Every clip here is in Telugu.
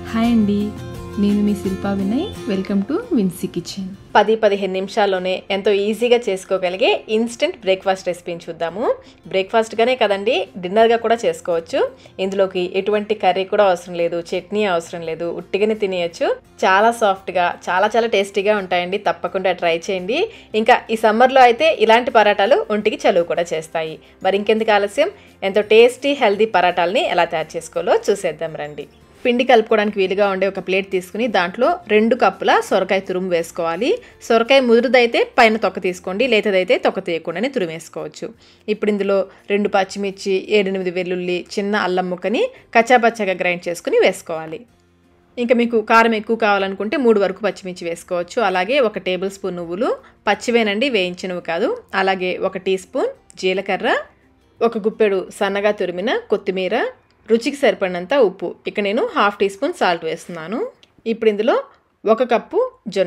హాయ్ అండి, నేను మీ శిల్పా వినయ్. వెల్కమ్ టు విన్సీ కిచెన్. 10-15 నిమిషాల్లోనే ఎంతో ఈజీగా చేసుకోగలిగే ఇన్స్టెంట్ బ్రేక్ఫాస్ట్ రెసిపీని చూద్దాము. బ్రేక్ఫాస్ట్గానే కదండి, డిన్నర్గా కూడా చేసుకోవచ్చు. ఇందులోకి ఎటువంటి కర్రీ కూడా అవసరం లేదు, చట్నీ అవసరం లేదు, ఉట్టిగానే తినేయచ్చు. చాలా సాఫ్ట్గా, చాలా చాలా టేస్టీగా ఉంటాయండి. తప్పకుండా ట్రై చేయండి. ఇంకా ఈ సమ్మర్లో అయితే ఇలాంటి పరాటాలు ఒంటికి చలువ కూడా చేస్తాయి. మరి ఇంకెందుకు ఆలస్యం, ఎంతో టేస్టీ హెల్దీ పరాటాలని ఎలా తయారు చేసుకోవాలో చూసేద్దాం రండి. పిండి కలుపుకోవడానికి వీలుగా ఉండే ఒక ప్లేట్ తీసుకుని దాంట్లో 2 కప్పుల సొరకాయ తురుము వేసుకోవాలి. సొరకాయ ముదురుదైతే పైన తొక్క తీసుకోండి, లేతదైతే తొక్క తీయకుండానే తురుము వేసుకోవచ్చు. ఇప్పుడు ఇందులో 2 పచ్చిమిర్చి, 7-8 వెల్లుల్లి, చిన్న అల్లం ముక్కని కచ్చాపచ్చగా గ్రైండ్ చేసుకుని వేసుకోవాలి. ఇంకా మీకు కారం ఎక్కువ కావాలనుకుంటే 3 వరకు పచ్చిమిర్చి వేసుకోవచ్చు. అలాగే 1 టేబుల్ స్పూన్ నువ్వులు, పచ్చివేనండి, వేయించినవి కాదు. అలాగే 1 టీ స్పూన్ జీలకర్ర, 1 గుప్పెడు సన్నగా తురిమిన కొత్తిమీర, రుచికి సరిపడినంత ఉప్పు. ఇక నేను 1/2 టీ స్పూన్ సాల్ట్ వేస్తున్నాను. ఇప్పుడు ఇందులో 1 కప్పు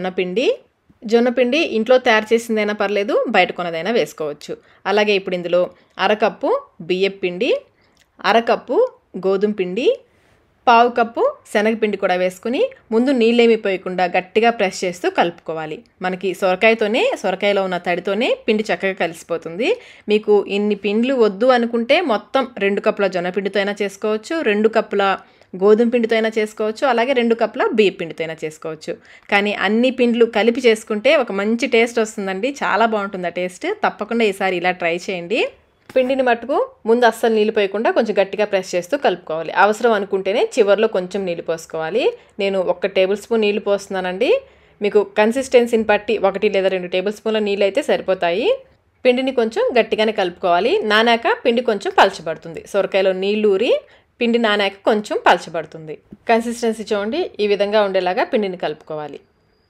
జొన్న పిండి ఇంట్లో తయారు చేసిందైనా పర్లేదు, బయట కొన్నదైనా వేసుకోవచ్చు. అలాగే ఇప్పుడు ఇందులో 1/2 కప్పు బియ్యపు పిండి, 1/2 కప్పు గోధుమ పిండి, 1/2 కప్పు శనగపిండి కూడా వేసుకుని ముందు నీళ్ళేమి పోయకుండా గట్టిగా ప్రెస్ చేస్తూ కలుపుకోవాలి. మనకి సొరకాయలో ఉన్న తడితోనే పిండి చక్కగా కలిసిపోతుంది. మీకు ఇన్ని పిండ్లు వద్దు అనుకుంటే మొత్తం 2 కప్పుల జొన్నపిండితో అయినా చేసుకోవచ్చు, 2 కప్పుల గోధుమ పిండితో అయినా చేసుకోవచ్చు, అలాగే 2 కప్పుల బియ్య పిండితో అయినా చేసుకోవచ్చు. కానీ అన్ని పిండ్లు కలిపి చేసుకుంటే ఒక మంచి టేస్ట్ వస్తుందండి. చాలా బాగుంటుంది ఆ టేస్ట్. తప్పకుండా ఈసారి ఇలా ట్రై చేయండి. పిండిని మట్టుకు ముందు అస్సలు నీళ్ళు పోయకుండా కొంచెం గట్టిగా ప్రెస్ చేస్తూ కలుపుకోవాలి. అవసరం అనుకుంటేనే చివరిలో కొంచెం నీళ్ళు పోసుకోవాలి. నేను 1 టేబుల్ స్పూన్ నీళ్ళు పోస్తున్నానండి. మీకు కన్సిస్టెన్సీని బట్టి 1 లేదా 2 టేబుల్ స్పూన్ల నీళ్ళు అయితే సరిపోతాయి. పిండిని కొంచెం గట్టిగానే కలుపుకోవాలి. నానాక పిండి కొంచెం పలచబడుతుంది. సొరకాయలో నీళ్ళు ఊరి పిండి నానాక కొంచెం పలచబడుతుంది. కన్సిస్టెన్సీ చూడండి, ఈ విధంగా ఉండేలాగా పిండిని కలుపుకోవాలి.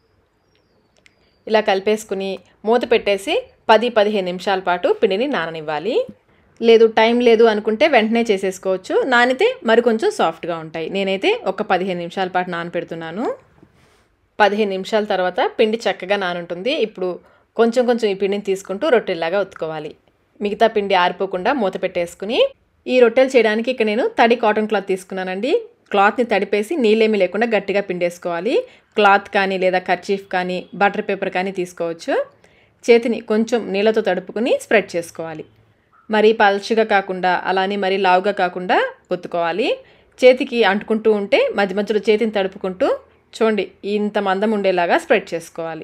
ఇలా కలిపేసుకుని మూత పెట్టేసి 10-15 నిమిషాల పాటు పిండిని నాననివ్వాలి. టైం లేదు అనుకుంటే వెంటనే చేసేసుకోవచ్చు. నానితే మరి కొంచెం సాఫ్ట్గా ఉంటాయి. నేనైతే ఒక 15 నిమిషాల పాటు నానపెడుతున్నాను. 15 నిమిషాల తర్వాత పిండి చక్కగా నానుంటుంది. ఇప్పుడు కొంచెం ఈ పిండిని తీసుకుంటూ రొట్టెల్లాగా ఒత్తుకోవాలి. మిగతా పిండి ఆరిపోకుండా మూత పెట్టేసుకుని ఈ రొట్టెలు చేయడానికి ఇక్కడ నేను తడి కాటన్ క్లాత్ తీసుకున్నానండి. క్లాత్ని తడిపేసి నీళ్ళేమీ లేకుండా గట్టిగా పిండేసుకోవాలి. క్లాత్ కానీ లేదా కర్చీఫ్ కానీ బటర్ పేపర్ కానీ తీసుకోవచ్చు. చేతిని కొంచెం నీళ్ళతో తడుపుకుని స్ప్రెడ్ చేసుకోవాలి. మరీ పల్చగా కాకుండా అలానే మరీ లావుగా కాకుండా ఒత్తుకోవాలి. చేతికి అంటుకుంటూ ఉంటే మధ్య మధ్యలో చేతిని తడుపుకుంటూ చూడండి ఇంత మందం ఉండేలాగా స్ప్రెడ్ చేసుకోవాలి.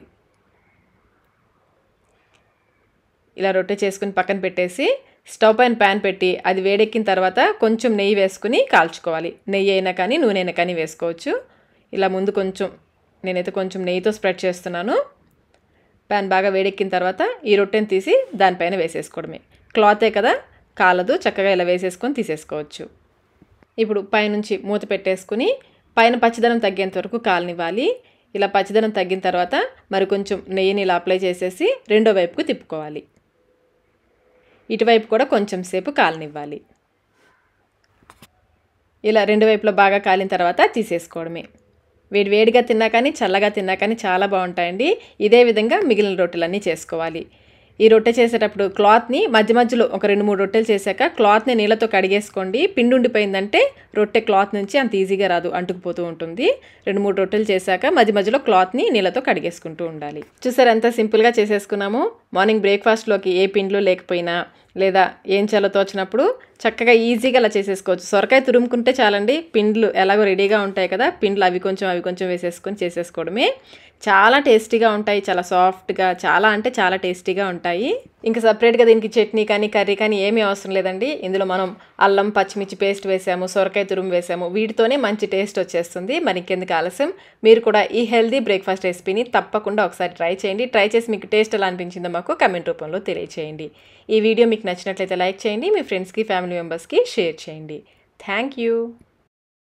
ఇలా రొట్టె చేసుకుని పక్కన పెట్టేసి స్టవ్ పైన ప్యాన్ పెట్టి అది వేడెక్కిన తర్వాత కొంచెం నెయ్యి వేసుకుని కాల్చుకోవాలి. నెయ్యి అయినా కానీ నూనె అయినా కానీ వేసుకోవచ్చు. ఇలా ముందు నేనైతే కొంచెం నెయ్యితో స్ప్రెడ్ చేస్తున్నాను. ప్యాన్ బాగా వేడెక్కిన తర్వాత ఈ రొట్టెని తీసి దానిపైన వేసేసుకోవడమే. క్లాతే కదా, కాలదు, చక్కగా ఇలా వేసేసుకొని తీసేసుకోవచ్చు. ఇప్పుడు పైనుంచి మూత పెట్టేసుకుని పైన పచ్చిదనం తగ్గేంత వరకు కాలనివ్వాలి. ఇలా పచ్చిదనం తగ్గిన తర్వాత మరి కొంచెం నెయ్యిని ఇలా అప్లై చేసేసి రెండో వైపుకు తిప్పుకోవాలి. ఇటువైపు కూడా కొంచెం సేపు కాలనివ్వాలి. ఇలా 2 వైపులో బాగా కాలిన తర్వాత తీసేసుకోవడమే. వేడిగా తిన్నా కానీ చల్లగా తిన్నా కానీ చాలా బాగుంటాయండి. ఇదే విధంగా మిగిలిన రొట్టెలన్నీ చేసుకోవాలి. ఈ రొట్టె చేసేటప్పుడు క్లాత్ని మధ్యలో ఒక 2-3 రొట్టెలు చేశాక క్లాత్ని నీళ్ళతో కడిగేసుకోండి. పిండి ఉండిపోయిందంటే రొట్టె క్లాత్ నుంచి అంత ఈజీగా రాదు, అంటుకుపోతూ ఉంటుంది. 2-3 రొట్టెలు చేశాక మధ్యలో క్లాత్ని నీళ్ళతో కడిగేసుకుంటూ ఉండాలి. చూసారు ఎంత సింపుల్గా చేసేసుకున్నాము. మార్నింగ్ బ్రేక్ఫాస్ట్లోకి ఏ పిండిలో లేకపోయినా లేదా ఏం చేయాలో తోచినప్పుడు చక్కగా ఈజీగా అలా చేసేసుకోవచ్చు. సొరకాయ తురుముకుంటే చాలండి, పిండ్లు ఎలాగో రెడీగా ఉంటాయి కదా, పిండ్లు అవి కొంచెం వేసేసుకొని చేసేసుకోవడమే. చాలా టేస్టీగా ఉంటాయి, చాలా సాఫ్ట్గా, చాలా అంటే చాలా టేస్టీగా ఉంటాయి. ఇంకా సపరేట్గా దీనికి చట్నీ కానీ కర్రీ కానీ ఏమీ అవసరం లేదండి. ఇందులో మనం అల్లం పచ్చిమిర్చి పేస్ట్ వేసాము, సొరకాయ తురుము వేసాము, వీటితోనే మంచి టేస్ట్ వచ్చేస్తుంది. మరి ఇంకెందుకు ఆలస్యం, మీరు కూడా ఈ హెల్దీ బ్రేక్ఫాస్ట్ రెసిపీని తప్పకుండా ఒకసారి ట్రై చేయండి. ట్రై చేసి మీకు టేస్ట్ ఎలా అనిపించిందో మాకు కమెంట్ రూపంలో తెలియచేయండి. ఈ వీడియో మీకు నచ్చినట్లయితే లైక్ చేయండి, మీ ఫ్రెండ్స్కి ఫ్యామిలీ మెంబర్స్కి షేర్ చేయండి. Thank you.